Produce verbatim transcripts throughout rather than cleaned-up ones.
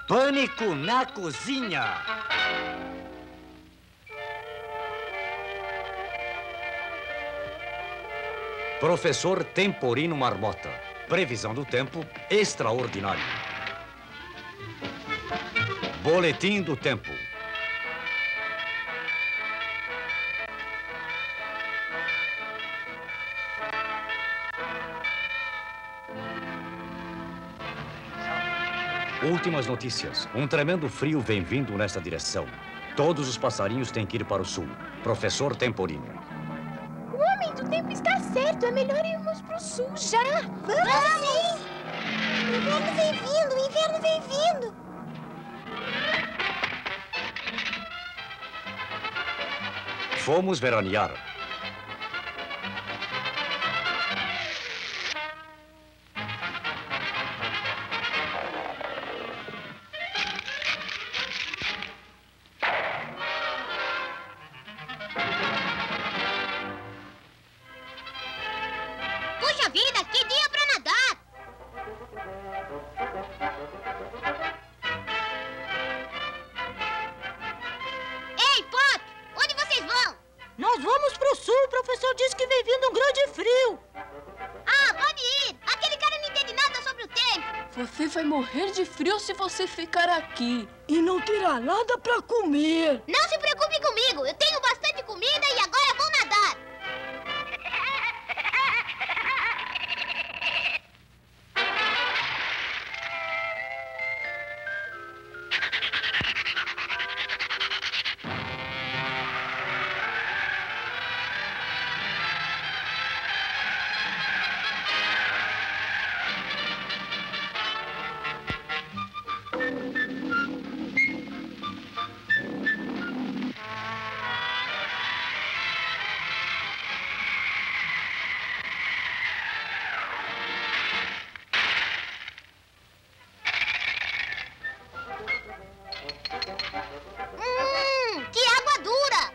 Pânico na cozinha. Professor Temporino Marmota. Previsão do tempo extraordinário. Boletim do tempo. Últimas notícias. Um tremendo frio vem vindo nesta direção. Todos os passarinhos têm que ir para o sul. Professor Temporino. O homem do tempo está certo. É melhor irmos para o sul já. Vamos! Sim! O inverno vem vindo, o inverno vem vindo. Fomos veranear. Puxa vida, que dia para nadar! Ei, Pato, onde vocês vão? Nós vamos pro sul, o professor disse que vem vindo um grande frio. Ah, pode ir. Aquele cara não entende nada sobre o tempo. Você vai morrer de frio se você ficar aqui. E não terá nada pra comer. Não se preocupe comigo, eu tenho bastante comida e agora vou nadar. Hum, que água dura!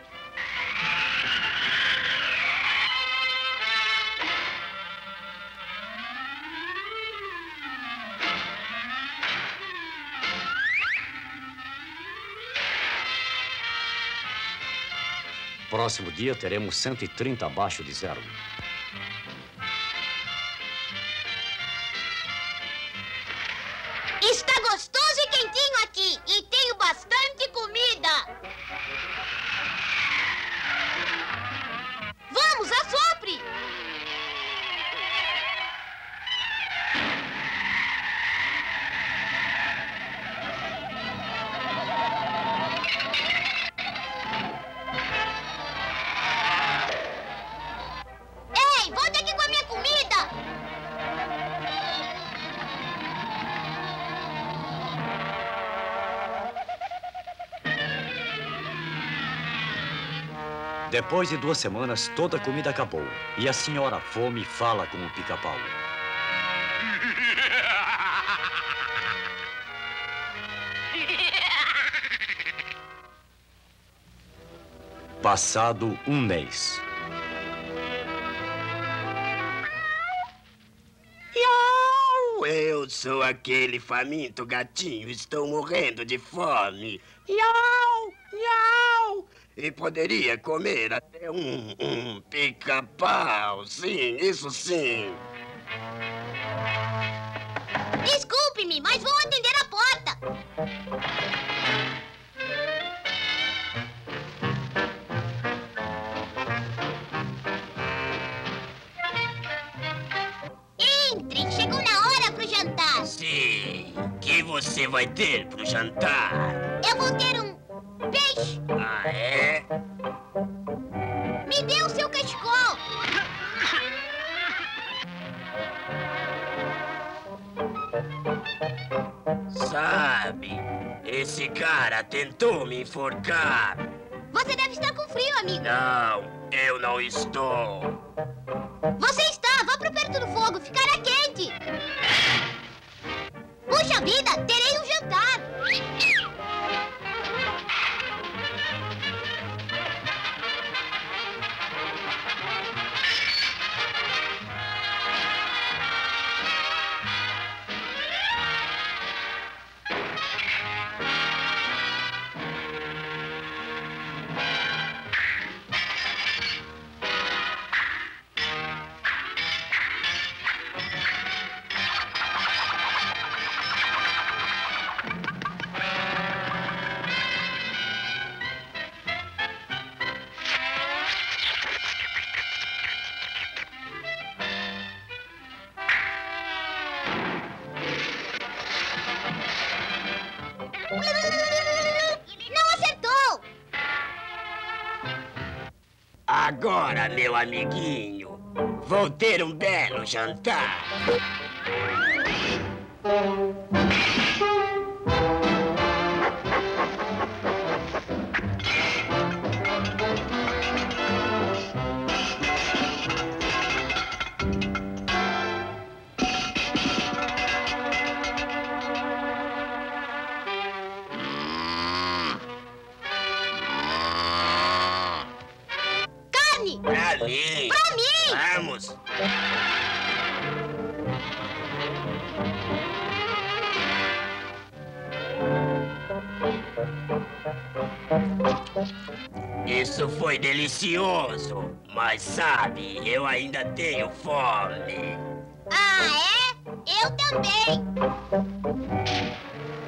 Próximo dia teremos cento e trinta abaixo de zero. Está gostoso e quentinho aqui e tenho bastante comida. Vamos, assopre! Ei, volte aqui com a minha comida! Depois de duas semanas, toda a comida acabou. E a senhora Fome fala com o pica-pau. Passado um mês. Iau! Eu sou aquele faminto gatinho, estou morrendo de fome. Iau! Iau! E poderia comer até um, um pica-pau, sim, isso sim. Desculpe-me, mas vou atender a porta. Entre, chegou na hora pro jantar. Sim, o que você vai ter pro jantar? Eu vou ter um peixe. Ah, é? Me dê o seu cachecol. Sabe, esse cara tentou me enforcar. Você deve estar com frio, amigo. Não, eu não estou. Você está, vá para perto do fogo, ficará quente. Puxa vida, terei um jantar. Agora, meu amiguinho, vou ter um belo jantar. Pra mim! Pra mim! Vamos! Isso foi delicioso, mas sabe, eu ainda tenho fome. Ah, é? Eu também.